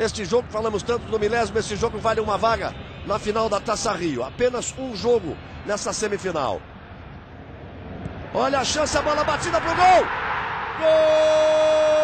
Este jogo, falamos tanto do milésimo, esse jogo vale uma vaga na final da Taça Rio. Apenas um jogo nessa semifinal. Olha a chance, a bola batida pro gol! Gol!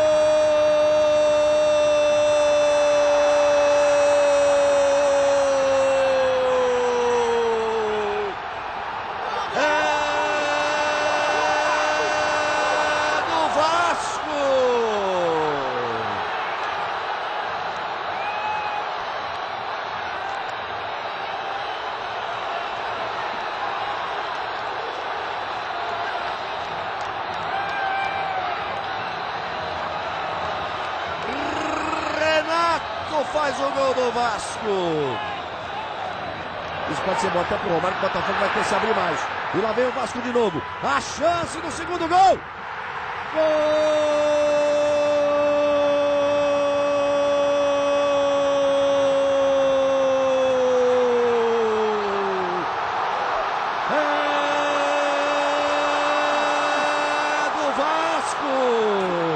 Faz o gol do Vasco. Isso pode ser bom até pro Romário, que o Botafogo vai ter que se abrir mais. E lá vem o Vasco de novo. A chance do segundo gol. Gol! É do Vasco.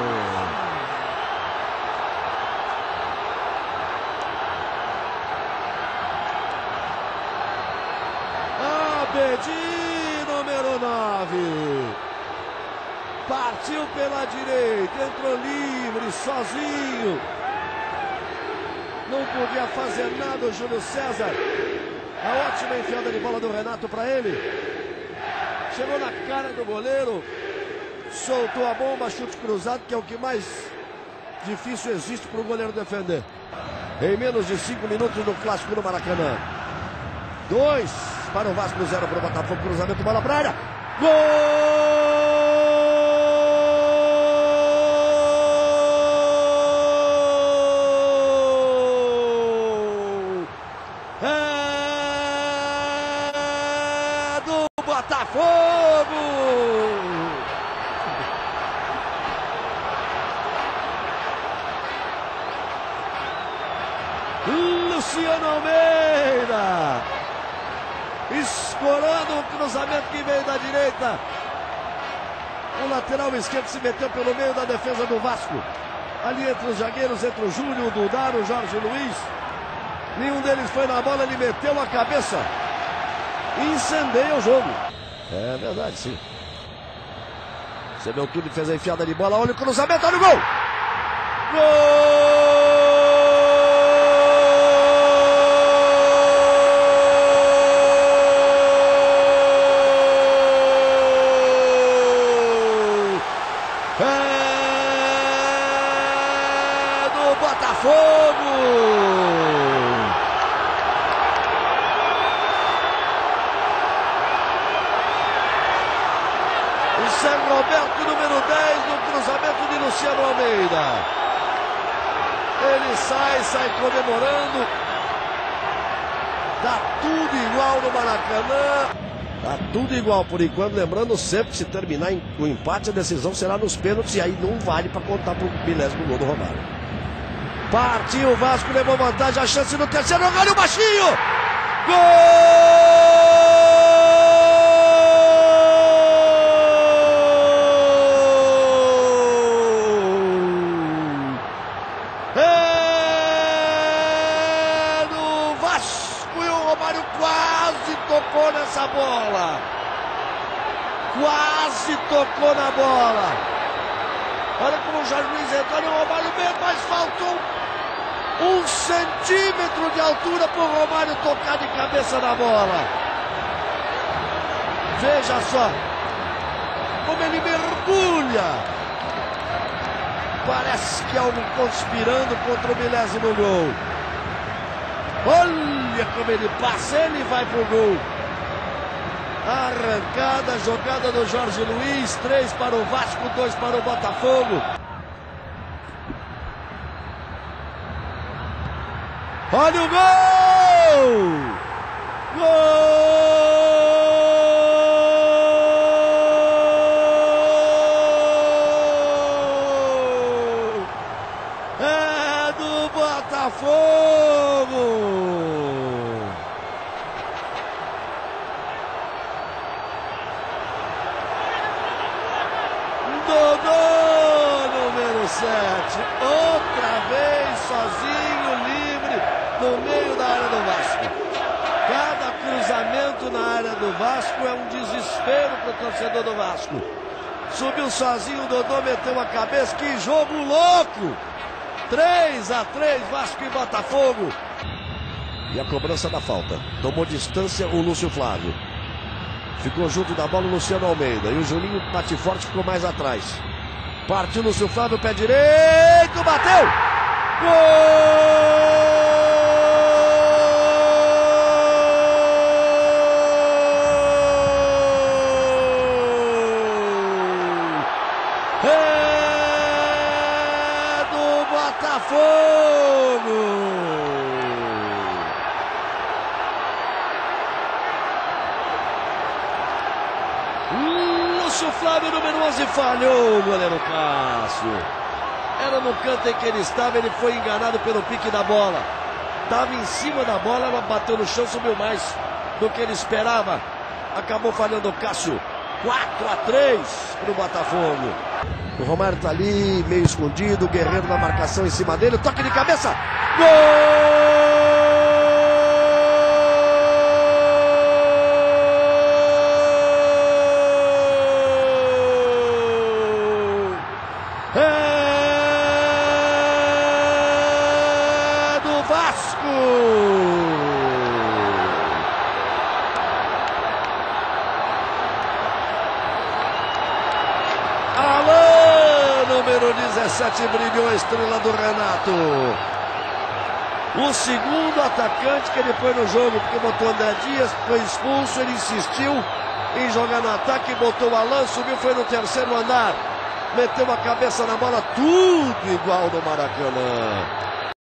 Abedi, número 9. Partiu pela direita, entrou livre, sozinho. Não podia fazer nada o Júlio César. A ótima enfiada de bola do Renato para ele. Chegou na cara do goleiro. Soltou a bomba, chute cruzado, que é o que mais difícil existe para o goleiro defender. Em menos de 5 minutos no clássico no Maracanã. 2 para o Vasco, 0 para o Botafogo. Cruzamento, bola para a área. Gol! É do Botafogo! Luciano Almeida! Escorando o cruzamento que veio da direita. O lateral esquerdo se meteu pelo meio da defesa do Vasco. Ali entre os zagueiros, entre o Júlio, o Dudar, o Jorge Luiz. Nenhum deles foi na bola, ele meteu a cabeça e incendeia o jogo. É verdade, sim. Você vê o Túlio, fez a enfiada de bola. Olha o cruzamento, olha o gol! Gol! Botafogo! O São Roberto, número 10, no cruzamento de Luciano Almeida. Ele sai comemorando. Tá tudo igual no Maracanã. Tá tudo igual por enquanto. Lembrando sempre que se terminar o empate, a decisão será nos pênaltis. E aí não vale para contar pro milésimo gol do Romário. Partiu o Vasco, levou vantagem, a chance no terceiro, olha o baixinho! Gol! É do Vasco e o Romário quase tocou nessa bola. Quase tocou na bola. Olha como o Jorge Luiz entrou e o Romário mesmo, mas faltou 1 centímetro de altura para o Romário tocar de cabeça na bola. Veja só como ele mergulha. Parece que é algo conspirando contra o milésimo gol. Olha como ele passa, ele vai pro gol. Arrancada, jogada do Jorge Luiz, 3 para o Vasco, 2 para o Botafogo. Olha o gol! Gol! É do Botafogo! Dodô, número 7, outra vez só do Vasco é um desespero para o torcedor do Vasco. Subiu sozinho, o Dodô meteu a cabeça, que jogo louco! 3-3, Vasco e Botafogo. E a cobrança da falta. Tomou distância o Lúcio Flávio. Ficou junto da bola o Luciano Almeida. E o Juninho bate forte, ficou mais atrás. Partiu o Lúcio Flávio, pé direito, bateu! Gol! É do Botafogo! Lúcio Flávio, número 11, falhou o goleiro Cássio. Era no canto em que ele estava, ele foi enganado pelo pique da bola. Estava em cima da bola, ela bateu no chão, subiu mais do que ele esperava. Acabou falhando o Cássio. 4-3 para o Botafogo. O Romário está ali, meio escondido, o Guerreiro na marcação em cima dele, toque de cabeça. Gol! É do Vasco! Alain, número 17, brilhou a estrela do Renato. O segundo atacante que ele foi no jogo, porque botou André Dias, foi expulso, ele insistiu em jogar no ataque, botou o Alain, subiu, foi no terceiro andar. Meteu a cabeça na bola, tudo igual no Maracanã.